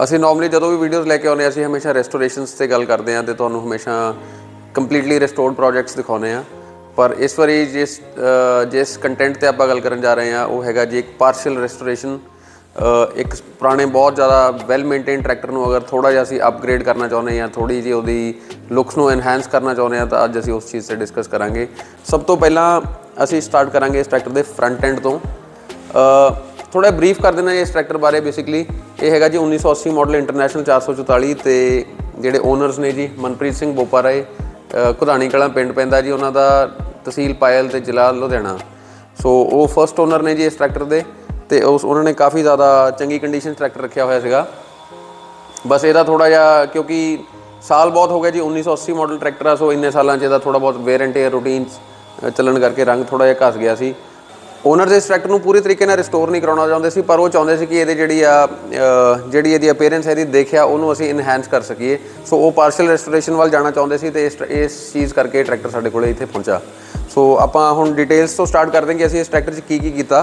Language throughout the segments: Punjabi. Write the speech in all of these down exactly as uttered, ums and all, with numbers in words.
ਅਸੀਂ ਨੋਰਮਲੀ ਜਦੋਂ ਵੀ ਵੀਡੀਓਜ਼ ਲੈ ਕੇ ਆਉਂਦੇ ਹਾਂ ਅਸੀਂ ਹਮੇਸ਼ਾ ਰੈਸਟੋਰੇਸ਼ਨਸ 'ਤੇ ਗੱਲ ਕਰਦੇ ਹਾਂ ਅਤੇ ਤੁਹਾਨੂੰ ਹਮੇਸ਼ਾ ਕੰਪਲੀਟਲੀ ਰਿਸਟੋਰਡ ਪ੍ਰੋਜੈਕਟਸ ਦਿਖਾਉਂਦੇ ਹਾਂ। ਪਰ ਇਸ ਵਾਰੀ ਜਿਸ ਜਿਸ ਕੰਟੈਂਟ 'ਤੇ ਆਪਾਂ ਗੱਲ ਕਰਨ ਜਾ ਰਹੇ ਹਾਂ ਉਹ ਹੈਗਾ ਜੀ ਇੱਕ ਪਾਰਸ਼ਲ ਰੈਸਟੋਰੇਸ਼ਨ। ਇੱਕ ਪੁਰਾਣੇ ਬਹੁਤ ਜ਼ਿਆਦਾ ਵੈਲ ਮੇਨਟੇਨ ਟਰੈਕਟਰ ਨੂੰ ਅਗਰ ਥੋੜ੍ਹਾ ਜਿਹਾ ਅਸੀਂ ਅਪਗ੍ਰੇਡ ਕਰਨਾ ਚਾਹੁੰਦੇ ਹਾਂ, ਥੋੜ੍ਹੀ ਜਿਹੀ ਉਹਦੀ ਲੁੱਕਸ ਨੂੰ ਐਨਹਾਂਸ ਕਰਨਾ ਚਾਹੁੰਦੇ ਹਾਂ, ਤਾਂ ਅੱਜ ਅਸੀਂ ਉਸ ਚੀਜ਼ 'ਤੇ ਡਿਸਕਸ ਕਰਾਂਗੇ। ਸਭ ਤੋਂ ਪਹਿਲਾਂ ਅਸੀਂ ਸਟਾਰਟ ਕਰਾਂਗੇ ਇਸ ਟਰੈਕਟਰ ਦੇ ਫਰੰਟ ਐਂਡ ਤੋਂ। ਥੋੜ੍ਹਾ ਬਰੀਫ ਕਰ ਦੇਣਾ ਇਸ ਟਰੈਕਟਰ ਬਾਰੇ। ਬੇਸਿਕਲੀ ਇਹ ਹੈਗਾ ਜੀ ਉੱਨੀ ਸੌ ਅੱਸੀ ਮਾਡਲ ਇੰਟਰਨੈਸ਼ਨਲ ਚਾਰ ਸੌ ਚੁਤਾਲੀ ਅਤੇ ਜਿਹੜੇ ਓਨਰਸ ਨੇ ਜੀ ਮਨਪ੍ਰੀਤ ਸਿੰਘ ਬੋਪਾ ਰਾਏ, ਘੁਦਾਣੀ ਕਲਾਂ ਪਿੰਡ ਪੈਂਦਾ ਜੀ ਉਹਨਾਂ ਦਾ, ਤਹਿਸੀਲ ਪਾਇਲ ਅਤੇ ਜ਼ਿਲ੍ਹਾ ਲੁਧਿਆਣਾ। ਸੋ ਉਹ ਫਸਟ ਓਨਰ ਨੇ ਜੀ ਇਸ ਟਰੈਕਟਰ ਦੇ, ਅਤੇ ਉਸ ਉਹਨਾਂ ਨੇ ਕਾਫੀ ਜ਼ਿਆਦਾ ਚੰਗੀ ਕੰਡੀਸ਼ਨ ਟਰੈਕਟਰ ਰੱਖਿਆ ਹੋਇਆ ਸੀਗਾ। ਬਸ ਇਹਦਾ ਥੋੜ੍ਹਾ ਜਿਹਾ ਕਿਉਂਕਿ ਸਾਲ ਬਹੁਤ ਹੋ ਗਿਆ ਜੀ, ਉੱਨੀ ਸੌ ਅੱਸੀ ਮਾਡਲ ਟਰੈਕਟਰ ਆ, ਸੋ ਇੰਨੇ ਸਾਲਾਂ 'ਚ ਇਹਦਾ ਥੋੜ੍ਹਾ ਬਹੁਤ ਵੇਅਰ ਐਂਡ ਟੇਅਰ ਰੂਟੀਨਸ ਚੱਲਣ ਕਰਕੇ ਰੰਗ ਥੋੜ੍ਹਾ ਜਿਹਾ ਘਸ ਗਿਆ ਸੀ। ਓਨਰਸ ਇਸ ਟਰੈਕਟਰ ਨੂੰ ਪੂਰੀ ਤਰੀਕੇ ਨਾਲ ਰਿਸਟੋਰ ਨਹੀਂ ਕਰਾਉਣਾ ਚਾਹੁੰਦੇ ਸੀ, ਪਰ ਉਹ ਚਾਹੁੰਦੇ ਸੀ ਕਿ ਇਹਦੇ ਜਿਹੜੀ ਆ ਜਿਹੜੀ ਇਹਦੀ ਅਪੀਅਰੈਂਸ ਇਹਦੀ ਦੇਖਿਆ ਉਹਨੂੰ ਅਸੀਂ ਇਨਹੈਂਸ ਕਰ ਸਕੀਏ। ਸੋ ਉਹ ਪਾਰਸ਼ਲ ਰੈਸਟੋਰੇਸ਼ਨ ਵੱਲ ਜਾਣਾ ਚਾਹੁੰਦੇ ਸੀ ਅਤੇ ਇਸ ਇਸ ਚੀਜ਼ ਕਰਕੇ ਟਰੈਕਟਰ ਸਾਡੇ ਕੋਲ ਇੱਥੇ ਪਹੁੰਚਾ। ਸੋ ਆਪਾਂ ਹੁਣ ਡਿਟੇਲਸ ਤੋਂ ਸਟਾਰਟ ਕਰਦੇ ਹਾਂ ਕਿ ਅਸੀਂ ਇਸ ਟਰੈਕਟਰ 'ਚ ਕੀ ਕੀ ਕੀਤਾ।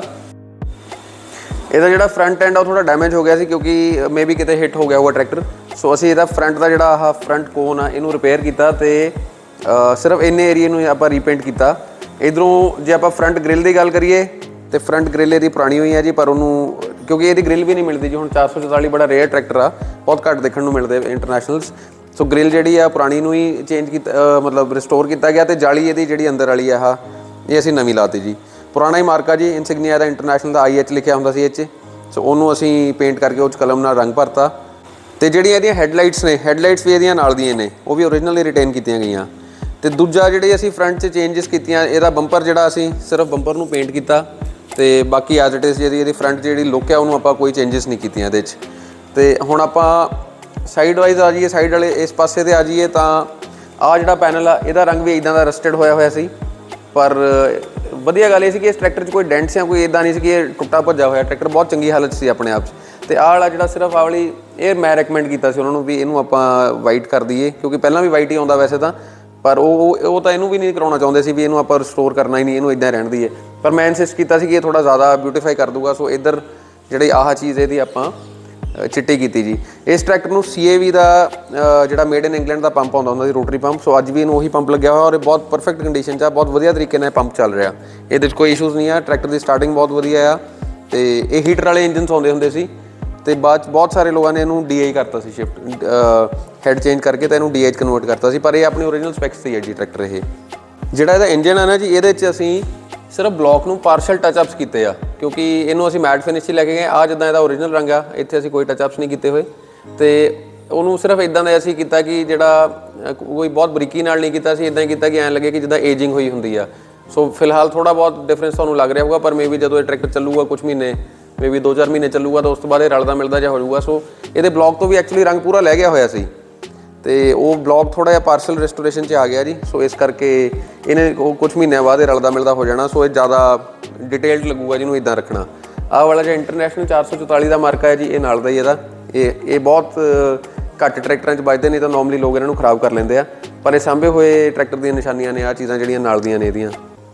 ਇਹਦਾ ਜਿਹੜਾ ਫਰੰਟ ਐਂਡ ਆ ਉਹ ਥੋੜ੍ਹਾ ਡੈਮੇਜ ਹੋ ਗਿਆ ਸੀ ਕਿਉਂਕਿ ਮੇ ਬੀ ਕਿਤੇ ਹਿੱਟ ਹੋ ਗਿਆ ਹੋਊਗਾ ਟਰੈਕਟਰ। ਸੋ ਅਸੀਂ ਇਹਦਾ ਫਰੰਟ ਦਾ ਜਿਹੜਾ ਆਹ ਫਰੰਟ ਕੋਨ ਆ ਇਹਨੂੰ ਰਿਪੇਅਰ ਕੀਤਾ ਅਤੇ ਸਿਰਫ ਇੰਨੇ ਏਰੀਏ ਨੂੰ ਆਪਾਂ ਰੀਪੇਂਟ ਕੀਤਾ। ਇੱਧਰੋਂ ਜੇ ਆਪਾਂ ਫਰੰਟ ਗ੍ਰਿਲ ਦੀ ਗੱਲ ਕਰੀਏ ਤਾਂ ਫਰੰਟ ਗ੍ਰਿਲ ਇਹਦੀ ਪੁਰਾਣੀ ਹੋਈ ਹੈ ਜੀ, ਪਰ ਉਹਨੂੰ ਕਿਉਂਕਿ ਇਹਦੀ ਗ੍ਰਿਲ ਵੀ ਨਹੀਂ ਮਿਲਦੀ ਜੀ ਹੁਣ। ਚਾਰ ਸੌ ਚੁਤਾਲੀ ਬੜਾ ਰੇਅਰ ਟਰੈਕਟਰ ਆ, ਬਹੁਤ ਘੱਟ ਦੇਖਣ ਨੂੰ ਮਿਲਦੇ ਇੰਟਰਨੈਸ਼ਨਲਸ। ਸੋ ਗ੍ਰਿਲ ਜਿਹੜੀ ਆ ਪੁਰਾਣੀ ਨੂੰ ਹੀ ਚੇਂਜ ਕੀਤਾ, ਮਤਲਬ ਰਿਸਟੋਰ ਕੀਤਾ ਗਿਆ, ਅਤੇ ਜਾਲੀ ਇਹਦੀ ਜਿਹੜੀ ਅੰਦਰ ਵਾਲੀ ਆ ਆਹ ਇਹ ਅਸੀਂ ਨਵੀਂ ਲਾਤੀ ਜੀ। ਪੁਰਾਣਾ ਹੀ ਮਾਰਕਾ ਜੀ, ਇਨਸਿਗਨੀਆ ਦਾ ਇੰਟਰਨੈਸ਼ਨਲ ਦਾ ਆਈ ਐਚ ਲਿਖਿਆ ਹੁੰਦਾ ਸੀ ਇਹ 'ਚ। ਸੋ ਉਹਨੂੰ ਅਸੀਂ ਪੇਂਟ ਕਰਕੇ ਉਹ 'ਚ ਕਲਮ ਨਾਲ ਰੰਗ ਭਰਤਾ। ਅਤੇ ਜਿਹੜੀਆਂ ਇਹਦੀਆਂ ਹੈਡਲਾਈਟਸ ਨੇ, ਹੈਡਲਾਈਟਸ ਵੀ ਇਹਦੀਆਂ ਨਾਲ ਦੀਆਂ ਨੇ, ਉਹ ਵੀ ਓਰੀਜਨਲੀ ਰਿਟੇਨ ਕੀਤੀਆਂ ਗਈਆਂ। ਅਤੇ ਦੂਜਾ ਜਿਹੜੇ ਅਸੀਂ ਫਰੰਟ 'ਚ ਚੇਂਜਿਸ ਕੀਤੀਆਂ, ਇਹਦਾ ਬੰਪਰ ਜਿਹੜਾ ਅਸੀਂ ਸਿਰਫ ਬੰਪਰ ਨੂੰ ਪੇਂਟ ਕੀਤਾ ਅਤੇ ਬਾਕੀ ਐਜ਼ ਇਟ ਇਜ਼ ਜਿਹੜੀ ਇਹਦੀ ਫਰੰਟ ਜਿਹੜੀ ਲੁੱਕ ਹੈ ਉਹਨੂੰ ਆਪਾਂ ਕੋਈ ਚੇਂਜਿਸ ਨਹੀਂ ਕੀਤੀਆਂ ਇਹਦੇ 'ਚ। ਅਤੇ ਹੁਣ ਆਪਾਂ ਸਾਈਡ ਵਾਈਜ਼ ਆ ਜਾਈਏ, ਸਾਈਡ ਵਾਲੇ ਇਸ ਪਾਸੇ 'ਤੇ ਆ ਜਾਈਏ ਤਾਂ ਆਹ ਜਿਹੜਾ ਪੈਨਲ ਆ ਇਹਦਾ ਰੰਗ ਵੀ ਇੱਦਾਂ ਦਾ ਰਸਟਡ ਹੋਇਆ ਹੋਇਆ ਸੀ। ਪਰ ਵਧੀਆ ਗੱਲ ਇਹ ਸੀ ਕਿ ਇਸ ਟਰੈਕਟਰ 'ਚ ਕੋਈ ਡੈਂਟਸ ਜਾਂ ਕੋਈ ਇੱਦਾਂ ਨਹੀਂ ਸੀ ਕਿ ਇਹ ਟੁੱਟਾ ਭੱਜਾ ਹੋਇਆ ਟਰੈਕਟਰ, ਬਹੁਤ ਚੰਗੀ ਹਾਲਤ ਸੀ ਆਪਣੇ ਆਪ 'ਚ। ਅਤੇ ਆਹ ਵਾਲਾ ਜਿਹੜਾ ਸਿਰਫ ਆਹ ਵਾਲੀ ਇਹ ਮੈਂ ਰეკਮੈਂਡ ਕੀਤਾ ਸੀ ਉਹਨਾਂ ਨੂੰ ਵੀ ਇਹਨੂੰ ਆਪਾਂ ਵਾਈਟ ਕਰ ਦਈਏ, ਕਿਉਂਕਿ ਪਹਿਲਾਂ ਵੀ ਵਾਈਟ ਹੀ ਆਉਂਦਾ ਵੈਸੇ ਤਾਂ, ਪਰ ਉਹ ਉਹ ਤਾਂ ਇਹਨੂੰ ਵੀ ਨਹੀਂ ਕਰਾਉਣਾ ਚਾਹੁੰਦੇ ਸੀ ਵੀ ਇਹਨੂੰ ਆਪਾਂ ਰਿਸਟੋਰ ਕਰਨਾ ਹੀ ਨਹੀਂ, ਇਹਨੂੰ ਇੱਦਾਂ ਰਹਿਣ ਦਈਏ। ਪਰ ਮੈਂ ਇਨਸਿਸਟ ਕੀਤਾ ਸੀ ਕਿ ਇਹ ਥੋੜ੍ਹਾ ਜ਼ਿਆਦਾ ਬਿਊਟੀਫਾਈ ਕਰ ਦੂਗਾ। ਸੋ ਇੱਧਰ ਜਿਹੜੀ ਆਹ ਚੀਜ਼ ਇਹਦੀ ਆਪਾਂ ਚਿੱਟੀ ਕੀਤੀ ਜੀ। ਇਸ ਟਰੈਕਟਰ ਨੂੰ ਸੀ ਏ ਵੀ ਦਾ ਜਿਹੜਾ ਮੇਡ ਇਨ ਇੰਗਲੈਂਡ ਦਾ ਪੰਪ ਆਉਂਦਾ ਹੁੰਦਾ ਸੀ, ਰੋਟਰੀ ਪੰਪ। ਸੋ ਅੱਜ ਵੀ ਇਹਨੂੰ ਉਹੀ ਪੰਪ ਲੱਗਿਆ ਹੋਇਆ ਔਰ ਇਹ ਬਹੁਤ ਪਰਫੈਕਟ ਕੰਡੀਸ਼ਨ 'ਚ ਆ, ਬਹੁਤ ਵਧੀਆ ਤਰੀਕੇ ਨਾਲ ਪੰਪ ਚੱਲ ਰਿਹਾ। ਇਹਦੇ 'ਚ ਕੋਈ ਇਸ਼ੂਜ਼ ਨਹੀਂ ਆ। ਟਰੈਕਟਰ ਦੀ ਸਟਾਰਟਿੰਗ ਬਹੁਤ ਵਧੀਆ ਆ, ਅਤੇ ਇਹ ਹੀਟਰ ਵਾਲੇ ਇੰਜਨਸ ਆਉਂਦੇ ਹੁੰਦੇ ਸੀ ਅਤੇ ਬਾਅਦ 'ਚ ਬਹੁਤ ਸਾਰੇ ਲੋਕਾਂ ਨੇ ਇਹਨੂੰ ਡੀ ਆਈ ਕਰਤਾ ਸੀ, ਸ਼ਿਫਟ ਹੈਡ ਚੇਂਜ ਕਰਕੇ ਤਾਂ ਇਹਨੂੰ ਡੀ ਆਈ 'ਚ ਕਨਵਰਟ ਕਰਤਾ ਸੀ। ਪਰ ਇਹ ਆਪਣੀ ਓਰੀਜਨਲ ਸਪੈਕਸ 'ਤੇ ਹੈ ਜੀ ਟਰੈਕਟਰ। ਇਹ ਜਿਹੜਾ ਇਹਦਾ ਇੰਜਨ ਆ ਨਾ ਜੀ, ਇਹਦੇ 'ਚ ਅਸੀਂ ਸਿਰਫ ਬਲੌਕ ਨੂੰ ਪਾਰਸ਼ਲ ਟੱਚਅਪਸ ਕੀਤੇ ਆ, ਕਿਉਂਕਿ ਇਹਨੂੰ ਅਸੀਂ ਮੈਟ ਫਿਨਿਸ਼ 'ਚ ਲੈ ਕੇ ਗਏ। ਆਹ ਜਿੱਦਾਂ ਇਹਦਾ ਓਰੀਜਨਲ ਰੰਗ ਆ, ਇੱਥੇ ਅਸੀਂ ਕੋਈ ਟੱਚਅਪਸ ਨਹੀਂ ਕੀਤੇ ਹੋਏ, ਅਤੇ ਉਹਨੂੰ ਸਿਰਫ ਇੱਦਾਂ ਦਾ ਅਸੀਂ ਕੀਤਾ ਕਿ ਜਿਹੜਾ ਕੋਈ ਬਹੁਤ ਬਰੀਕੀ ਨਾਲ ਨਹੀਂ ਕੀਤਾ ਸੀ, ਇੱਦਾਂ ਹੀ ਕੀਤਾ ਕਿ ਐਂ ਲੱਗੇ ਕਿ ਜਿੱਦਾਂ ਏਜਿੰਗ ਹੋਈ ਹੁੰਦੀ ਆ। ਸੋ ਫਿਲਹਾਲ ਥੋੜ੍ਹਾ ਬਹੁਤ ਡਿਫਰੈਂਸ ਤੁਹਾਨੂੰ ਲੱਗ ਰਿਹਾ ਹੋਊਗਾ, ਪਰ ਮੇ ਵੀ ਜਦੋਂ ਇਹ ਟਰੈਕਟਰ ਚੱਲੂਗਾ ਕੁਛ ਮਹੀਨੇ, ਮੇ ਵੀ ਦੋ ਚਾਰ ਮਹੀਨੇ ਚੱਲੂਗਾ, ਤਾਂ ਉਸ ਤੋਂ ਬਾਅਦ ਇਹ ਰਲਦਾ ਮਿਲਦਾ ਜਿਹਾ ਹੋ ਜਾਊਗਾ। ਸੋ ਇਹਦੇ ਬਲੌਕ ਤੋਂ ਵੀ ਐਕਚੁਅਲੀ ਰੰਗ ਪੂਰਾ ਲੈ ਗਿਆ ਹੋਇਆ ਸੀ, ਅਤੇ ਉਹ ਬਲੌਕ ਥੋੜ੍ਹਾ ਜਿਹਾ ਪਾਰਸ਼ਲ ਰੈਸਟੋਰੇਸ਼ਨ 'ਚ ਆ ਗਿਆ ਜੀ। ਸੋ ਇਸ ਕਰਕੇ ਇਹਨੇ ਉਹ ਕੁਛ ਮਹੀਨਿਆਂ ਬਾਅਦ ਇਹ ਰਲਦਾ ਮਿਲਦਾ ਹੋ ਜਾਣਾ। ਸੋ ਇਹ ਜ਼ਿਆਦਾ ਡਿਟੇਲਡ ਲੱਗੂਗਾ ਜਿਹਨੂੰ ਇੱਦਾਂ ਰੱਖਣਾ। ਆਹ ਵਾਲਾ ਜਿਹੜਾ ਇੰਟਰਨੈਸ਼ਨਲ ਚਾਰ ਸੌ ਚੁਤਾਲੀ ਦਾ ਮਾਰਕਾ ਹੈ ਜੀ, ਇਹ ਨਾਲ ਦਾ ਹੀ ਇਹਦਾ। ਇਹ ਇਹ ਬਹੁਤ ਘੱਟ ਟਰੈਕਟਰਾਂ 'ਚ ਵੱਜਦੇ, ਨਹੀਂ ਤਾਂ ਨੋਰਮਲੀ ਲੋਕ ਇਹਨਾਂ ਨੂੰ ਖਰਾਬ ਕਰ ਲੈਂਦੇ ਆ, ਪਰ ਇਹ ਸਾਂਭੇ ਹੋਏ ਟਰੈਕਟਰ ਦੀਆਂ ਨਿਸ਼ਾਨੀਆਂ ਨੇ ਆਹ ਚੀਜ਼ਾਂ ਜਿਹੜੀਆਂ ਨਾਲ ਦੀਆਂ ਨੇ ਇਹਦੀਆਂ।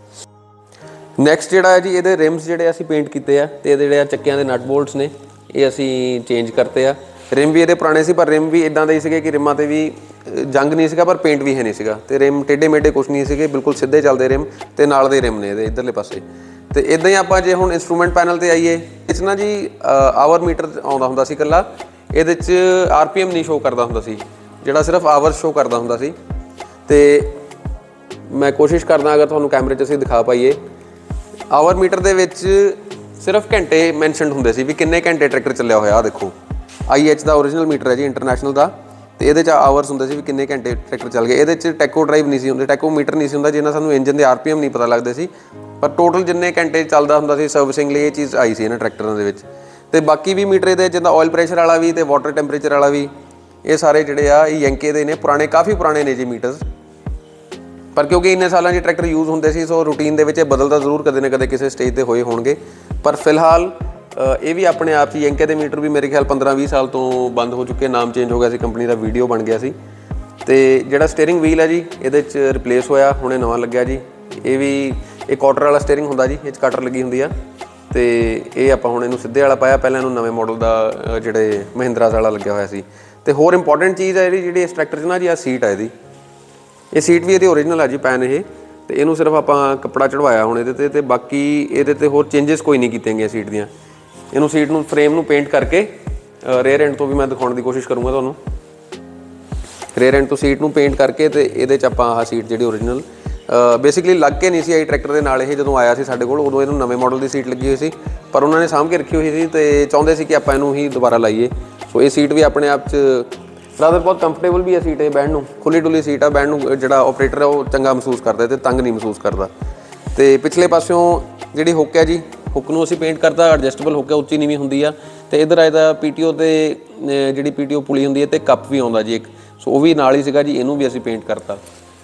ਨੈਕਸਟ ਜਿਹੜਾ ਹੈ ਜੀ, ਇਹਦੇ ਰਿਮਸ ਜਿਹੜੇ ਅਸੀਂ ਪੇਂਟ ਕੀਤੇ ਆ, ਅਤੇ ਇਹਦੇ ਜਿਹੜੇ ਚੱਕਿਆਂ ਦੇ ਨਟ ਬੋਲਟਸ ਨੇ ਇਹ ਅਸੀਂ ਚੇਂਜ ਕਰਤੇ ਆ। ਰਿਮ ਵੀ ਇਹਦੇ ਪੁਰਾਣੇ ਸੀ, ਪਰ ਰਿਮ ਵੀ ਇੱਦਾਂ ਦੇ ਹੀ ਸੀਗੇ ਕਿ ਰਿਮਾਂ 'ਤੇ ਵੀ ਜੰਗ ਨਹੀਂ ਸੀਗਾ, ਪਰ ਪੇਂਟ ਵੀ ਹੈ ਨਹੀਂ ਸੀਗਾ, ਅਤੇ ਰਿਮ ਟੇਢੇ ਮੇਢੇ ਕੁਛ ਨਹੀਂ ਸੀਗੇ, ਬਿਲਕੁਲ ਸਿੱਧੇ ਚੱਲਦੇ ਰਿਮ, ਅਤੇ ਨਾਲ ਦੇ ਰਿਮ ਨੇ ਇਹਦੇ ਇੱਧਰਲੇ ਪਾਸੇ। ਅਤੇ ਇੱਦਾਂ ਹੀ ਆਪਾਂ ਜੇ ਹੁਣ ਇੰਸਟਰੂਮੈਂਟ ਪੈਨਲ 'ਤੇ ਆਈਏ, ਇਸ 'ਚ ਨਾ ਜੀ ਆਵਰ ਮੀਟਰ ਆਉਂਦਾ ਹੁੰਦਾ ਸੀ ਇਕੱਲਾ। ਇਹਦੇ 'ਚ ਆਰ ਪੀ ਐਮ ਨਹੀਂ ਸ਼ੋਅ ਕਰਦਾ ਹੁੰਦਾ ਸੀ, ਜਿਹੜਾ ਸਿਰਫ ਆਵਰ ਸ਼ੋਅ ਕਰਦਾ ਹੁੰਦਾ ਸੀ। ਅਤੇ ਮੈਂ ਕੋਸ਼ਿਸ਼ ਕਰਦਾ ਅਗਰ ਤੁਹਾਨੂੰ ਕੈਮਰੇ 'ਚ ਅਸੀਂ ਦਿਖਾ ਪਾਈਏ, ਆਵਰ ਮੀਟਰ ਦੇ ਵਿੱਚ ਸਿਰਫ ਘੰਟੇ ਮੈਨਸ਼ਨਡ ਹੁੰਦੇ ਸੀ ਵੀ ਕਿੰਨੇ ਘੰਟੇ ਟਰੈਕਟਰ ਚੱਲਿਆ ਹੋਇਆ। ਆਹ ਦੇਖੋ ਆਈ ਐਚ ਦਾ ਓਰੀਜਨਲ ਮੀਟਰ ਹੈ ਜੀ, ਇੰਟਰਨੈਸ਼ਨਲ ਦਾ, ਅਤੇ ਇਹਦੇ 'ਚ ਆਵਰਸ ਹੁੰਦੇ ਸੀ ਵੀ ਕਿੰਨੇ ਘੰਟੇ ਟਰੈਕਟਰ ਚੱਲ ਗਏ। ਇਹਦੇ 'ਚ ਟੈਕੋ ਡਰਾਈਵ ਨਹੀਂ ਸੀ ਹੁੰਦੇ, ਟੈਕੋ ਮੀਟਰ ਨਹੀਂ ਸੀ ਹੁੰਦਾ, ਜਿਹਨਾਂ ਸਾਨੂੰ engine they are P M ਨਹੀਂ ਪਤਾ ਲੱਗਦੇ ਸੀ, ਪਰ ਟੋਟਲ ਜਿੰਨੇ ਘੰਟੇ ਚੱਲਦਾ ਹੁੰਦਾ ਸੀ ਸਰਵਿਸਿੰਗ ਲਈ ਇਹ ਚੀਜ਼ ਆਈ ਸੀ ਇਹਨਾਂ ਟਰੈਕਟਰਾਂ ਦੇ ਵਿੱਚ। ਅਤੇ ਬਾਕੀ ਵੀ ਮੀਟਰ ਇਹਦੇ ਜਿੱਦਾਂ ਆਇਲ ਪ੍ਰੈਸ਼ਰ ਵਾਲਾ ਵੀ ਅਤੇ ਵਾਟਰ ਟੈਂਪਰੇਚਰ ਵਾਲਾ ਵੀ, ਇਹ ਸਾਰੇ ਜਿਹੜੇ ਆ ਇਹ ਯੰਕੇ ਦੇ ਨੇ, ਪੁਰਾਣੇ ਕਾਫੀ ਪੁਰਾਣੇ ਨੇ ਜੀ ਮੀਟਰਸ। ਪਰ ਕਿਉਂਕਿ ਇੰਨੇ ਸਾਲਾਂ 'ਚ ਟਰੈਕਟਰ ਯੂਜ਼ ਹੁੰਦੇ ਸੀ, ਸੋ ਰੂਟੀਨ ਦੇ ਵਿੱਚ ਇਹ ਬਦਲਦਾ ਜ਼ਰੂਰ ਕਦੇ ਨਾ ਕਦੇ ਕਿਸੇ ਸਟੇਜ 'ਤੇ ਹੋਏ ਹੋਣਗੇ। ਪਰ ਫਿਲਹਾਲ ਇਹ ਵੀ ਆਪਣੇ ਆਪ 'ਚ ਯੰਕੇ ਦੇ ਮੀਟਰ ਵੀ ਮੇਰੇ ਖਿਆਲ ਪੰਦਰਾਂ ਵੀਹ ਸਾਲ ਤੋਂ ਬੰਦ ਹੋ ਚੁੱਕੇ, ਨਾਮ ਚੇਂਜ ਹੋ ਗਿਆ ਸੀ ਕੰਪਨੀ ਦਾ, ਵੀਡੀਓ ਬਣ ਗਿਆ ਸੀ। ਅਤੇ ਜਿਹੜਾ ਸਟੀਅਰਿੰਗ ਵੀਲ ਹੈ ਜੀ, ਇਹਦੇ 'ਚ ਰਿਪਲੇਸ ਹੋਇਆ, ਹੁਣੇ ਨਵਾਂ ਲੱਗਿਆ ਜੀ। ਇਹ ਵੀ ਇਹ ਕੁਆਟਰ ਵਾਲਾ ਸਟੀਅਰਿੰਗ ਹੁੰਦਾ ਜੀ, ਇਹ 'ਚ ਕਟਰ ਲੱਗੀ ਹੁੰਦੀ ਆ, ਤੇ ਇਹ ਆਪਾਂ ਹੁਣ ਇਹਨੂੰ ਸਿੱਧੇ ਵਾਲਾ ਪਾਇਆ, ਪਹਿਲਾਂ ਇਹਨੂੰ ਨਵੇਂ ਮਾਡਲ ਦਾ ਜਿਹੜੇ ਮਹਿੰਦਰਾਸ ਵਾਲਾ ਲੱਗਿਆ ਹੋਇਆ ਸੀ। ਤੇ ਹੋਰ ਇੰਪੋਰਟੈਂਟ ਚੀਜ਼ ਹੈ ਇਹਦੀ ਜਿਹੜੀ ਇਸ ਟਰੈਕਟਰ 'ਚ ਨਾ ਜੀ, ਆ ਸੀਟ ਹੈ ਇਹਦੀ, ਇਹ ਸੀਟ ਵੀ ਇਹਦੀ ਓਰੀਜਨਲ ਹੈ ਜੀ ਪੈਨ ਇਹ, ਤੇ ਇਹਨੂੰ ਸਿਰਫ ਆਪਾਂ ਕੱਪੜਾ ਚੜਵਾਇਆ ਹੁਣ ਇਹਦੇ ਤੇ ਤੇ ਬਾਕੀ ਇਹਦੇ ਤੇ ਹੋਰ ਚੇਂਜਸ ਕੋਈ ਨਹੀਂ ਕੀਤੀਆਂ ਗਈਆਂ ਸੀਟ ਦੀਆਂ। ਇਹਨੂੰ ਸੀਟ ਨੂੰ ਫਰੇਮ ਨੂੰ ਪੇਂਟ ਕਰਕੇ ਰੇਅਰ ਐਂਡ ਤੋਂ ਵੀ ਮੈਂ ਦਿਖਾਉਣ ਦੀ ਕੋਸ਼ਿਸ਼ ਕਰੂੰਗਾ ਤੁਹਾਨੂੰ, ਰੇਅਰ ਐਂਡ ਤੋਂ ਸੀਟ ਨੂੰ ਪੇਂਟ ਕਰਕੇ ਤੇ ਇਹਦੇ 'ਚ ਆਪਾਂ ਆਹ ਸੀਟ ਜਿਹੜੀ ਓਰੀਜਨਲ ਬੇਸਿਕਲੀ ਲੱਗ ਕੇ ਨਹੀਂ ਸੀ ਆਈ ਟਰੈਕਟਰ ਦੇ ਨਾਲ। ਇਹ ਜਦੋਂ ਆਇਆ ਸੀ ਸਾਡੇ ਕੋਲ ਉਦੋਂ ਇਹਨੂੰ ਨਵੇਂ ਮਾਡਲ ਦੀ ਸੀਟ ਲੱਗੀ ਹੋਈ ਸੀ, ਪਰ ਉਹਨਾਂ ਨੇ ਸਾਂਭ ਕੇ ਰੱਖੀ ਹੋਈ ਸੀ ਤੇ ਚਾਹੁੰਦੇ ਸੀ ਕਿ ਆਪਾਂ ਇਹਨੂੰ ਹੀ ਦੁਬਾਰਾ ਲਾਈਏ। ਸੋ ਇਹ ਸੀਟ ਵੀ ਆਪਣੇ ਆਪ 'ਚ ਰਾਦਰ ਬਹੁਤ ਕੰਫਰਟੇਬਲ ਵੀ ਹੈ ਸੀਟ, ਇਹ ਬਹਿਣ ਨੂੰ ਖੁੱਲੀ ਡੁੱਲੀ ਸੀਟ ਆ, ਬਹਿਣ ਨੂੰ ਜਿਹੜਾ ਆਪਰੇਟਰ ਹੈ ਉਹ ਚੰਗਾ ਮਹਿਸੂਸ ਕਰਦਾ ਤੇ ਤੰਗ ਨਹੀਂ ਮਹਿਸੂਸ ਕਰਦਾ। ਤੇ ਪਿਛਲੇ ਪਾਸਿਓਂ ਜਿਹੜੀ ਹੁੱਕ ਹੈ ਜੀ, ਹੁੱਕ ਨੂੰ ਅਸੀਂ ਪੇਂਟ ਕਰਤਾ, ਐਡਜਸਟੇਬਲ ਹੁੱਕ ਹੈ, ਉੱਚੀ ਨੀਵੀਂ ਹੁੰਦੀ ਆ। ਤੇ ਇੱਧਰ ਇਹਦਾ ਪੀਟੀਓ ਤੇ ਜਿਹੜੀ ਪੀਟੀਓ ਪੁਲੀ ਹੁੰਦੀ ਹੈ ਤੇ ਕੱਪ ਵੀ ਆਉਂਦਾ ਜੀ ਇੱਕ, ਸੋ ਉਹ ਵੀ ਨਾਲ ਹੀ ਸੀਗਾ ਜੀ, ਇਹਨੂੰ ਵੀ ਅਸੀਂ ਪੇਂਟ ਕਰਤਾ।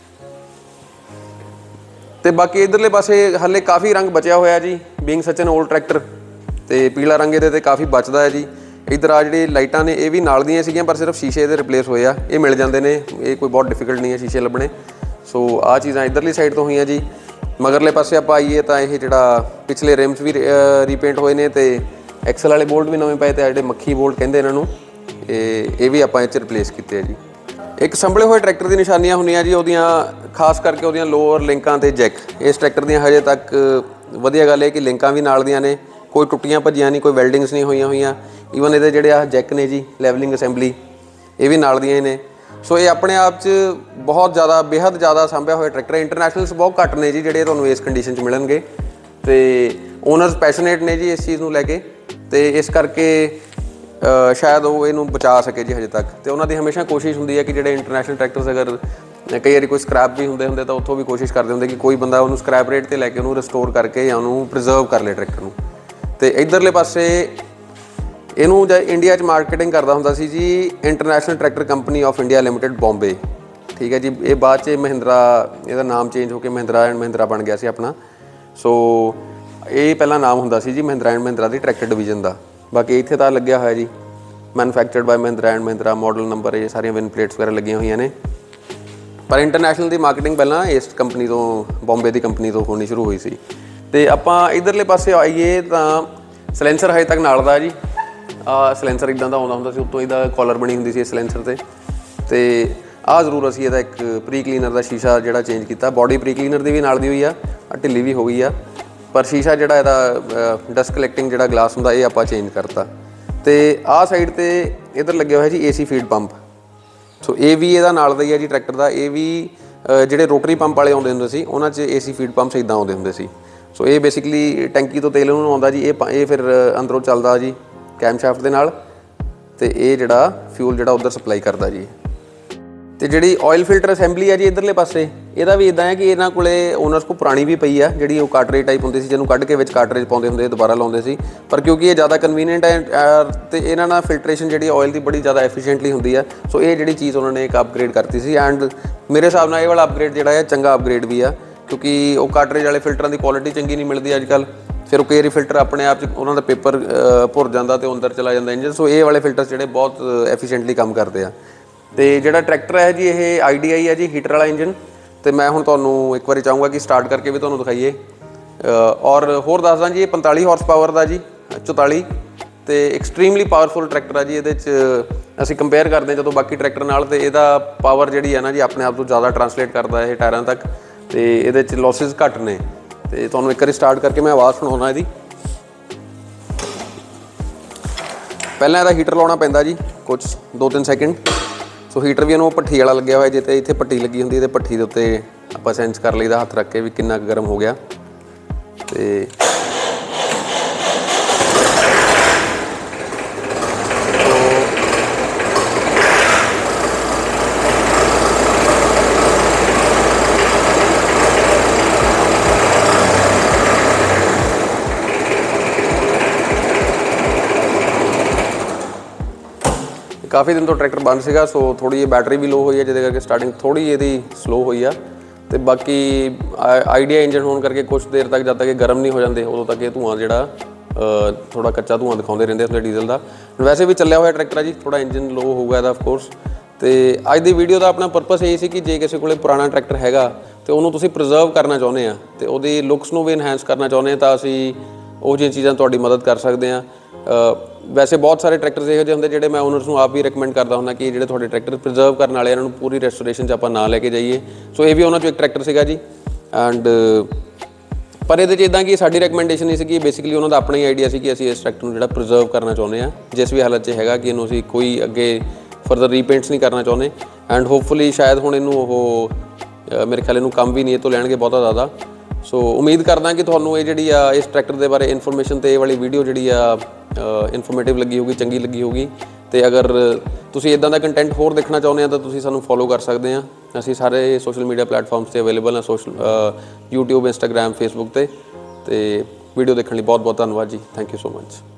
ਤੇ ਬਾਕੀ ਇਧਰਲੇ ਪਾਸੇ ਹਾਲੇ ਕਾਫੀ ਰੰਗ ਬਚਿਆ ਹੋਇਆ ਜੀ, being such an old tractor, ਤੇ ਪੀਲਾ ਰੰਗ ਇਹਦੇ ਤੇ ਕਾਫੀ ਬਚਦਾ ਹੈ ਜੀ। ਇੱਧਰ ਆ ਜਿਹੜੀ ਲਾਈਟਾਂ ਨੇ ਇਹ ਵੀ ਨਾਲ ਦੀਆਂ ਸੀਗੀਆਂ, ਪਰ ਸਿਰਫ ਸ਼ੀਸ਼ੇ ਇਹਦੇ ਰਿਪਲੇਸ ਹੋਏ ਆ, ਇਹ ਮਿਲ ਜਾਂਦੇ ਨੇ, ਇਹ ਕੋਈ ਬਹੁਤ ਡਿਫਿਕਲਟ ਨਹੀਂ ਹੈ ਸ਼ੀਸ਼ੇ ਲੱਭਣੇ। ਸੋ ਆਹ ਚੀਜ਼ਾਂ ਇੱਧਰਲੀ ਸਾਈਡ ਤੋਂ ਹੋਈਆਂ ਜੀ। ਮਗਰਲੇ ਪਾਸੇ ਆਪਾਂ ਆਈਏ ਤਾਂ ਇਹ ਜਿਹੜਾ ਪਿਛਲੇ ਰਿਮਸ ਵੀ ਰੀਪੇਂਟ ਹੋਏ ਨੇ, ਤੇ ਐਕਸਲ ਵਾਲੇ ਬੋਲਟ ਵੀ ਨਵੇਂ ਪਏ, ਤੇ ਜਿਹੜੇ ਮੱਖੀ ਬੋਲਟ ਕਹਿੰਦੇ ਇਹਨਾਂ ਨੂੰ, ਇਹ ਇਹ ਵੀ ਆਪਾਂ ਇਹ 'ਚ ਰਿਪਲੇਸ ਕੀਤੇ ਆ ਜੀ। ਇੱਕ ਸੰਭਲੇ ਹੋਏ ਟਰੈਕਟਰ ਦੀ ਨਿਸ਼ਾਨੀਆਂ ਹੁੰਦੀਆਂ ਜੀ ਉਹਦੀਆਂ, ਖਾਸ ਕਰਕੇ ਉਹਦੀਆਂ ਲੋਅਰ ਲਿੰਕਾਂ ਤੇ ਜੈਕ। ਇਸ ਟਰੈਕਟਰ ਦੀਆਂ ਹਜੇ ਤੱਕ ਵਧੀਆ ਗੱਲ ਇਹ ਕਿ ਲਿੰਕਾਂ ਵੀ ਨਾਲ ਦੀਆਂ ਨੇ, ਕੋਈ ਟੁੱਟੀਆਂ ਭੱਜੀਆਂ ਨਹੀਂ, ਕੋਈ ਵੈਲਡਿੰਗਸ ਨਹੀਂ ਹੋਈਆਂ ਹੋਈਆਂ। ਈਵਨ ਇਹਦੇ ਜਿਹੜੇ ਆ ਜੈਕ ਨੇ ਜੀ, ਲੈਵਲਿੰਗ ਅਸੈਂਬਲੀ, ਇਹ ਵੀ ਨਾਲ ਦੀਆਂ ਹੀ ਨੇ। ਸੋ ਇਹ ਆਪਣੇ ਆਪ 'ਚ ਬਹੁਤ ਜ਼ਿਆਦਾ ਬੇਹੱਦ ਜ਼ਿਆਦਾ ਸਾਂਭਿਆ ਹੋਇਆ ਟਰੈਕਟਰ ਹੈ। ਇੰਟਰਨੈਸ਼ਨਲਸ ਬਹੁਤ ਘੱਟ ਨੇ ਜੀ ਜਿਹੜੇ ਤੁਹਾਨੂੰ ਇਸ ਕੰਡੀਸ਼ਨ 'ਚ ਮਿਲਣਗੇ, ਤੇ ਓਨਰਸ ਪੈਸ਼ਨੇਟ ਨੇ ਜੀ ਇਸ ਚੀਜ਼ ਨੂੰ ਲੈ ਕੇ, ਤੇ ਇਸ ਕਰਕੇ ਸ਼ਾਇਦ ਉਹ ਇਹਨੂੰ ਬਚਾ ਸਕੇ ਜੀ ਹਜੇ ਤੱਕ। ਤੇ ਉਹਨਾਂ ਦੀ ਹਮੇਸ਼ਾ ਕੋਸ਼ਿਸ਼ ਹੁੰਦੀ ਹੈ ਕਿ ਜਿਹੜੇ ਇੰਟਰਨੈਸ਼ਨਲ ਟਰੈਕਟਰਸ ਅਗਰ ਕਈ ਵਾਰੀ ਕੋਈ ਸਕ੍ਰੈਪ ਵੀ ਹੁੰਦੇ ਹੁੰਦੇ ਤਾਂ ਉੱਥੋਂ ਵੀ ਕੋਸ਼ਿਸ਼ ਕਰਦੇ ਹੁੰਦੇ ਕਿ ਕੋਈ ਬੰਦਾ ਉਹਨੂੰ ਸਕ੍ਰੈਪ ਰੇਟ 'ਤੇ ਲੈ ਕੇ ਉਹਨੂੰ ਰਿਸਟੋਰ ਕਰਕੇ ਜਾਂ ਉਹਨੂੰ ਪ੍ਰੀਜ਼ਰਵ ਕਰ ਲੇ ਟਰੈਕਟਰ ਨੂੰ। ਤੇ ਇੱਧਰਲੇ ਪਾਸੇ ਇਹਨੂੰ ਜਾਂ ਇੰਡੀਆ 'ਚ ਮਾਰਕੀਟਿੰਗ ਕਰਦਾ ਹੁੰਦਾ ਸੀ ਜੀ international tractor company of India limited Bombay, ਠੀਕ ਹੈ ਜੀ। ਇਹ ਬਾਅਦ 'ਚ ਮਹਿੰਦਰਾ, ਇਹਦਾ ਨਾਮ ਚੇਂਜ ਹੋ ਕੇ ਮਹਿੰਦਰਾ ਐਂਡ ਮਹਿੰਦਰਾ ਬਣ ਗਿਆ ਸੀ ਆਪਣਾ। ਸੋ ਇਹ ਪਹਿਲਾਂ ਨਾਮ ਹੁੰਦਾ ਸੀ ਜੀ ਮਹਿੰਦਰਾ ਐਂਡ ਮਹਿੰਦਰਾ ਦੀ ਟਰੈਕਟਰ ਡਿਵੀਜ਼ਨ ਦਾ। ਬਾਕੀ ਇੱਥੇ ਤਾਂ ਲੱਗਿਆ ਹੋਇਆ ਜੀ manufactured by Mahindra and Mahindra, model number, ਇਹ ਸਾਰੀਆਂ ਵਿਨ ਪਲੇਟਸ ਵਗੈਰਾ ਲੱਗੀਆਂ ਹੋਈਆਂ ਨੇ। ਪਰ ਇੰਟਰਨੈਸ਼ਨਲ ਦੀ ਮਾਰਕੀਟਿੰਗ ਪਹਿਲਾਂ ਇਸ ਕੰਪਨੀ ਤੋਂ, ਬੰਬੇ ਦੀ ਕੰਪਨੀ ਤੋਂ ਹੋਣੀ ਸ਼ੁਰੂ ਹੋਈ ਸੀ। ਤੇ ਆਪਾਂ ਇੱਧਰਲੇ ਪਾਸੇ ਆਈਏ ਤਾਂ ਸਲੈਂਸਰ ਹਜੇ ਤੱਕ ਨਾਲ ਦਾ ਜੀ। ਆਹ ਸਲੈਂਸਰ ਇੱਦਾਂ ਦਾ ਆਉਂਦਾ ਹੁੰਦਾ ਸੀ, ਉੱਤੋਂ ਇਹਦਾ ਕਾਲਰ ਬਣੀ ਹੁੰਦੀ ਸੀ ਇਸ ਸਲੈਂਸਰ 'ਤੇ। ਤੇ ਆਹ ਜ਼ਰੂਰ ਅਸੀਂ ਇਹਦਾ ਇੱਕ ਪ੍ਰੀ ਕਲੀਨਰ ਦਾ ਸ਼ੀਸ਼ਾ ਜਿਹੜਾ ਚੇਂਜ ਕੀਤਾ, ਬੋਡੀ ਪ੍ਰੀ ਕਲੀਨਰ ਦੀ ਵੀ ਨਾਲ ਦੀ ਹੋਈ ਆ, ਢਿੱਲੀ ਵੀ ਹੋ ਗਈ ਆ, ਪਰ ਸ਼ੀਸ਼ਾ ਜਿਹੜਾ ਇਹਦਾ ਡਸਟ ਕਲੈਕਟਿੰਗ ਜਿਹੜਾ ਗਲਾਸ ਹੁੰਦਾ ਇਹ ਆਪਾਂ ਚੇਂਜ ਕਰਤਾ। ਤੇ ਆਹ ਸਾਈਡ 'ਤੇ ਇੱਧਰ ਲੱਗਿਆ ਹੋਇਆ ਜੀ ਏ ਸੀ ਫੀਡ ਪੰਪ। ਸੋ ਇਹ ਵੀ ਇਹਦਾ ਨਾਲ ਦਾ ਹੀ ਹੈ ਜੀ ਟਰੈਕਟਰ ਦਾ। ਇਹ ਵੀ ਜਿਹੜੇ ਰੋਟਰੀ ਪੰਪ ਵਾਲੇ ਆਉਂਦੇ ਹੁੰਦੇ ਸੀ ਉਹਨਾਂ 'ਚ ਏ ਸੀ ਫੀਡ ਪੰਪਸ ਇੱਦਾਂ ਆਉਂਦੇ ਹੁੰਦੇ ਸੀ। ਸੋ ਇਹ ਬੇਸਿਕਲੀ ਟੈਂਕੀ ਤੋਂ ਤੇਲ ਨੂੰ ਆਉਂਦਾ ਜੀ, ਇਹ ਇਹ ਫਿਰ ਅੰਦਰੋਂ ਚੱਲਦਾ ਜੀ ਕੈਮਸ਼ਾਫਟ ਦੇ ਨਾਲ, ਤੇ ਇਹ ਜਿਹੜਾ ਫਿਊਲ ਜਿਹੜਾ ਉੱਧਰ ਸਪਲਾਈ ਕਰਦਾ ਜੀ। ਤੇ ਜਿਹੜੀ ਆਇਲ ਫਿਲਟਰ ਅਸੈਂਬਲੀ ਹੈ ਜੀ ਇੱਧਰਲੇ ਪਾਸੇ, ਇਹਦਾ ਵੀ ਇੱਦਾਂ ਹੈ ਕਿ ਇਹਨਾਂ ਕੋਲੇ ਓਨਰਸ ਕੋਲ ਪੁਰਾਣੀ ਵੀ ਪਈ ਆ, ਜਿਹੜੀ ਉਹ ਕਾਰਟਰੇਜ ਟਾਈਪ ਹੁੰਦੀ ਸੀ, ਜਿਹਨੂੰ ਕੱਢ ਕੇ ਵਿੱਚ ਕਾਰਟਰੇਜ ਪਾਉਂਦੇ ਹੁੰਦੇ, ਦੁਬਾਰਾ ਲਾਉਂਦੇ ਸੀ। ਪਰ ਕਿਉਂਕਿ ਇਹ ਜ਼ਿਆਦਾ ਕਨਵੀਨੀਅੰਟ ਹੈ ਤੇ ਇਹਨਾਂ ਨਾਲ ਫਿਲਟਰੇਸ਼ਨ ਜਿਹੜੀ ਆਇਲ ਦੀ ਬੜੀ ਜ਼ਿਆਦਾ ਐਫੀਸ਼ੀਐਂਟਲੀ ਹੁੰਦੀ ਆ। ਸੋ ਇਹ ਜਿਹੜੀ ਚੀਜ਼ ਉਹਨਾਂ ਨੇ ਇੱਕ ਅਪਗ੍ਰੇਡ ਕਰਤੀ ਸੀ, ਐਂਡ ਮੇਰੇ ਹਿਸਾਬ ਨਾਲ ਇਹ ਵਾਲਾ ਅਪਗ੍ਰੇਡ ਜਿਹੜਾ ਹੈ ਚੰਗਾ ਅਪਗ੍ਰੇਡ ਵੀ ਆ, ਕਿਉਂਕਿ ਉਹ ਕਾਰਟਰੇਜ ਵਾਲੇ ਫਿਲਟਰਾਂ ਦੀ ਕੁਆਲਿਟੀ ਚੰਗੀ ਨਹੀਂ ਮਿਲਦੀ ਅੱਜ ਕੱਲ੍ਹ। ਫਿਰ ਉਹ ਕਈ ਵਾਰੀ ਫਿਲਟਰ ਆਪਣੇ ਆਪ 'ਚ ਉਹਨਾਂ ਦਾ ਪੇਪਰ ਭੁਰ ਜਾਂਦਾ ਤੇ ਅੰਦਰ ਚਲਾ ਜਾਂਦਾ ਇੰਜਨ। ਸੋ ਇਹ ਵਾਲੇ ਫਿਲਟਰਸ ਜਿਹੜੇ ਬਹੁਤ ਐਫੀਸ਼ੀਐਂਟਲੀ ਕੰਮ ਕਰਦੇ ਆ। ਤੇ ਜਿਹੜਾ ਟਰੈਕਟਰ ਹੈ ਜੀ ਇਹ ਆਈ ਡੀ ਆਈ ਹੈ ਜੀ, ਹੀਟਰ ਵਾਲਾ ਇੰਜਨ। ਤੇ ਮੈਂ ਹੁਣ ਤੁਹਾਨੂੰ ਇੱਕ ਵਾਰੀ ਚਾਹੂੰਗਾ ਕਿ ਸਟਾਰਟ ਕਰਕੇ ਵੀ ਤੁਹਾਨੂੰ ਦਿਖਾਈਏ। ਔਰ ਹੋਰ ਦੱਸਦਾ ਜੀ ਇਹ ਪੰਤਾਲੀ ਹਾਰਸ ਪਾਵਰ ਦਾ ਜੀ, ਚੁਤਾਲੀ, ਤੇ ਐਕਸਟ੍ਰੀਮਲੀ ਪਾਵਰਫੁਲ ਟਰੈਕਟਰ ਆ ਜੀ। ਇਹਦੇ 'ਚ ਅਸੀਂ ਕੰਪੇਅਰ ਕਰਦੇ ਜਦੋਂ ਬਾਕੀ ਟਰੈਕਟਰ ਨਾਲ, ਤੇ ਇਹਦਾ ਪਾਵਰ ਜਿਹੜੀ ਹੈ ਨਾ ਜੀ ਆਪਣੇ ਆਪ ਤੋਂ ਜ਼ਿਆਦਾ ਟਰਾਂਸਲੇਟ ਕਰਦਾ ਇਹ ਟਾਇਰਾਂ ਤੱਕ, ਤੇ ਇਹਦੇ 'ਚ ਲੋਸਿਸ ਘੱਟ ਨੇ। ਤੇ ਤੁਹਾਨੂੰ ਇੱਕ ਵਾਰੀ ਸਟਾਰਟ ਕਰਕੇ ਮੈਂ ਆਵਾਜ਼ ਸੁਣਾਉਣਾ ਇਹਦੀ। ਪਹਿਲਾਂ ਇਹਦਾ ਹੀਟਰ ਲਾਉਣਾ ਪੈਂਦਾ ਜੀ ਕੁਛ ਦੋ ਤਿੰਨ ਸੈਕਿੰਡ। ਸੋ ਹੀਟਰ ਵੀ ਇਹਨੂੰ ਭੱਠੀ ਵਾਲਾ ਲੱਗਿਆ ਹੋਇਆ ਜੇ, ਤੇ ਇੱਥੇ ਭੱਠੀ ਲੱਗੀ ਹੁੰਦੀ ਤੇ ਭੱਠੀ ਦੇ ਉੱਤੇ ਆਪਾਂ ਸੈਂਸ ਕਰ ਲਈਦਾ ਹੱਥ ਰੱਖ ਕੇ ਵੀ ਕਿੰਨਾ ਕੁ ਗਰਮ ਹੋ ਗਿਆ। ਤੇ ਕਾਫੀ ਦਿਨ ਤੋਂ ਟਰੈਕਟਰ ਬੰਦ ਸੀਗਾ, ਸੋ ਥੋੜ੍ਹੀ ਜਿਹੀ ਬੈਟਰੀ ਵੀ ਲੋ ਹੋਈ ਹੈ, ਜਿਹਦੇ ਕਰਕੇ ਸਟਾਰਟਿੰਗ ਥੋੜ੍ਹੀ ਇਹਦੀ ਸਲੋ ਹੋਈ ਆ। ਤੇ ਬਾਕੀ ਆਈਡੀਆ ਇੰਜਨ ਹੋਣ ਕਰਕੇ ਕੁਛ ਦੇਰ ਤੱਕ ਜਦ ਤੱਕ ਇਹ ਗਰਮ ਨਹੀਂ ਹੋ ਜਾਂਦੇ ਉਦੋਂ ਤੱਕ ਇਹ ਧੂੰਆਂ ਜਿਹੜਾ ਥੋੜ੍ਹਾ ਕੱਚਾ ਧੂੰਆਂ ਦਿਖਾਉਂਦੇ ਰਹਿੰਦੇ ਹੁੰਦੇ ਡੀਜ਼ਲ ਦਾ। ਵੈਸੇ ਵੀ ਚੱਲਿਆ ਹੋਇਆ ਟਰੈਕਟਰ ਆ ਜੀ, ਥੋੜ੍ਹਾ ਇੰਜਨ ਲੋ ਹੋਊਗਾ ਇਹਦਾ ਆਫਕੋਰਸ। ਤੇ ਅੱਜ ਦੀ ਵੀਡੀਓ ਦਾ ਆਪਣਾ ਪਰਪਸ ਇਹ ਸੀ ਕਿ ਜੇ ਕਿਸੇ ਕੋਲੇ ਪੁਰਾਣਾ ਟਰੈਕਟਰ ਹੈਗਾ ਤੇ ਉਹਨੂੰ ਤੁਸੀਂ ਪ੍ਰੀਜ਼ਰਵ ਕਰਨਾ ਚਾਹੁੰਦੇ ਆ ਤੇ ਉਹਦੀ ਲੁੱਕਸ ਨੂੰ ਵੀ ਇਨਹੈਂਸ ਕਰਨਾ ਚਾਹੁੰਦੇ ਆ, ਤਾਂ ਅਸੀਂ ਉਹ ਜਿਹੀਆਂ ਚੀਜ਼ਾਂ ਤੁਹਾਡੀ ਮਦਦ ਕਰ ਸਕਦੇ ਆ। ਵੈਸੇ ਬਹੁਤ ਸਾਰੇ ਟਰੈਕਟਰਸ ਇਹੋ ਜਿਹੇ ਹੁੰਦੇ ਜਿਹੜੇ ਮੈਂ ਓਨਰਸ ਨੂੰ ਆਪ ਵੀ ਰਿਕਮੈਂਡ ਕਰਦਾ ਹੁੰਦਾ ਕਿ ਜਿਹੜੇ ਤੁਹਾਡੇ ਟਰੈਕਟਰ ਪ੍ਰੀਜ਼ਰਵ ਕਰਨ ਵਾਲੇ ਇਹਨਾਂ ਨੂੰ ਪੂਰੀ ਰੈਸਟੋਰੇਸ਼ਨ 'ਚ ਆਪਾਂ ਨਾ ਲੈ ਕੇ ਜਾਈਏ। ਸੋ ਇਹ ਵੀ ਉਹਨਾਂ 'ਚੋਂ ਇੱਕ ਟਰੈਕਟਰ ਸੀਗਾ ਜੀ। ਐਂਡ ਪਰ ਇਹਦੇ 'ਚ ਇੱਦਾਂ ਕਿ ਸਾਡੀ ਰეკਮੈਂਡੇਸ਼ਨ ਨਹੀਂ ਸੀਗੀ, ਬੇਸਿਕਲੀ ਉਹਨਾਂ ਦਾ ਆਪਣਾ ਹੀ ਆਈਡੀਆ ਸੀ ਕਿ ਅਸੀਂ ਇਸ ਟਰੈਕਟਰ ਨੂੰ ਜਿਹੜਾ ਪ੍ਰੀਜ਼ਰਵ ਕਰਨਾ ਚਾਹੁੰਦੇ ਹਾਂ ਜਿਸ ਵੀ ਹਾਲਤ 'ਚ ਹੈਗਾ, ਕਿ ਇਹਨੂੰ ਅਸੀਂ ਕੋਈ ਅੱਗੇ ਫਰਦਰ ਰੀਪੇਂਟਸ ਨਹੀਂ ਕਰਨਾ ਚਾਹੁੰਦੇ। ਐਂਡ ਹੋਪਫੁਲੀ ਸ਼ਾਇਦ ਹੁਣ ਇਹਨੂੰ ਉਹ ਮੇਰੇ ਖਿਆਲ ਇਹਨੂੰ ਕੰਮ ਵੀ ਨਹੀਂ ਇਹ ਤੋਂ ਲੈਣਗੇ ਬਹੁਤਾ ਜ਼ਿਆਦਾ। ਸੋ ਉਮੀਦ ਕਰਦਾ ਕਿ ਤੁਹਾਨੂੰ ਇਹ ਜਿਹੜੀ ਆ ਇਸ ਟਰੈਕਟਰ ਦੇ ਬਾਰੇ ਇਨਫੋਰਮੇਸ਼ਨ ਤੇ ਇਹ ਵਾਲੀ ਵੀਡੀਓ ਜਿਹੜੀ ਆ ਇਨਫੋਰਮੇਟਿਵ ਲੱਗੀ ਹੋਊਗੀ, ਚੰਗੀ ਲੱਗੀ ਹੋਊਗੀ। ਤੇ ਅਗਰ ਤੁਸੀਂ ਇਦਾਂ ਦਾ ਕੰਟੈਂਟ ਹੋਰ ਦੇਖਣਾ ਚਾਹੁੰਦੇ ਆ ਤਾਂ ਤੁਸੀਂ ਸਾਨੂੰ ਫੋਲੋ ਕਰ ਸਕਦੇ ਆ। ਅਸੀਂ ਸਾਰੇ ਸੋਸ਼ਲ ਮੀਡੀਆ ਪਲੇਟਫਾਰਮਸ ਤੇ ਅਵੇਲੇਬਲ ਹਾਂ, ਸੋਸ਼ਲ YouTube, Instagram, Facebook ਤੇ। ਤੇ ਵੀਡੀਓ ਦੇਖਣ ਲਈ ਬਹੁਤ ਬਹੁਤ ਧੰਨਵਾਦ ਜੀ। Thank you so much.